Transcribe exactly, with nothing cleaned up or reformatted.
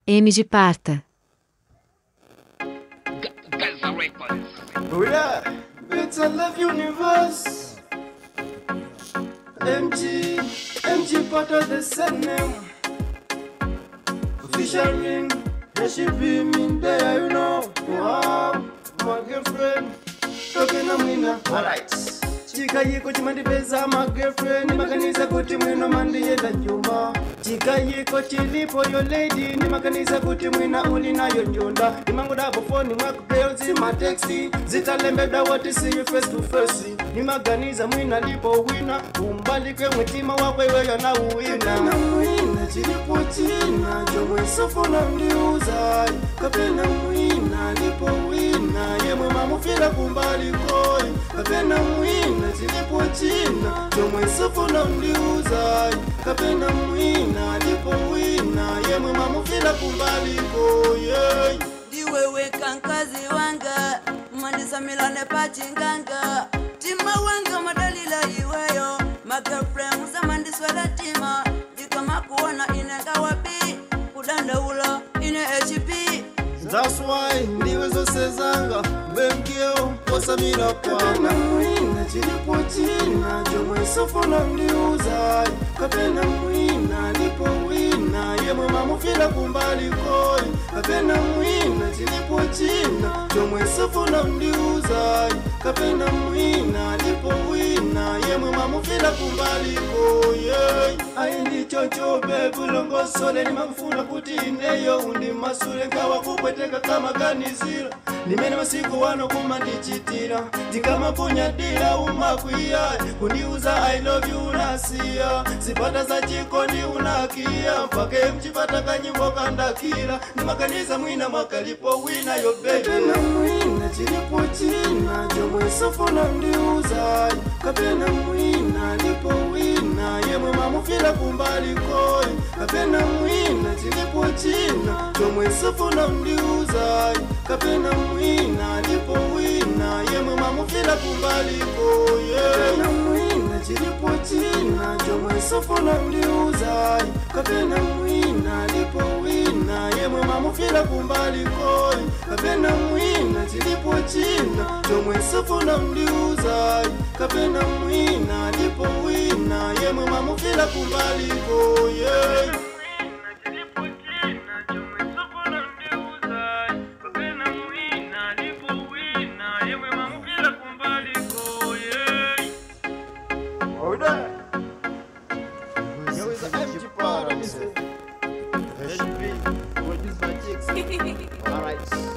M de Parta. Gaza Records. Oh yeah, Better Love Universe. M G, M G Parta the same name. Featuring, yeah she be me there, you know. Wow, my girlfriend, talking a winner. Alright. Chika yiko chimandipeza my girlfriend. Nimakanisa kuti mwino mandi yeda njuma. Chika yiko chilipo yo lady. Nimakanisa kuti mwina uli na yo njunda. Nimangu dabo phone mwako girls in my taxi. Zitalembeda what see you face to face. Nimaganiza mwina lipo wina. Umbali kwe mwitima wakwe weyo na uwina. Na mwina chilipo china. Jomwe sofo na mliuza. Kapena mwina lipo wina. Yemwe mamufila kumbali koi. Kapena mwina chilipo china. Jomwe sofo na mliuza. Kapena mwina lipo wina. Yemwe mamufila kumbali koi. Yeah. Diwewe kankazi wanga Mandisa milane pachinganga Tima wanga madalila iweyo My girlfriend musa mandiswa la tima Dikama kuwana inega wapi Kudanda ula ine H P. That's why ndiwe zose zanga Mbemgeo kosa mira kwa Kapena mwina chilipo china Jomwe sofo na mliuza Kapena mwina lipo wina Yemwe mamufila kumbali koi Kapena mwina chilipo china Jomwe sofo na mliuza Kapena mwina lipo wina Yemwe mamufila kumbali koi. Aindi chocho bebu longo sole ni mamfuna kuti ineyo undi masule Nkawa kupweteka kama kanizira Nimene masiku wano kumandichitira Ndikama kunyadira umakuia Kuniuza I love you unasiya Zipata za chiko ni unakia Mpake mchipata kanyimbo kandakira Nimakaniza mwina mwakalipo wina yo baby. Kapena mwina chilipo china Jomwe sofo na mliuza Kapena mwina lipo wina Yemwe mamufila kumbali koi Kapena mwina chilipo china Jomwe sofo na mliuza Kapena mwina lipo wina Yemwe mamufila kumbali koi. Kapena mwina chilipo china Jomwe sofo na mliuza Kapena mwina lipo wina Yemwe mamufila kumbali koi. Kapena mwina chilipo china Jomwe sofo na mliuza Kapena mwina lipo wina Yemwe mamufila kumbali koi. Oh, that. Yo, it's an M G Parta, H P. Produced by Jix. Alright.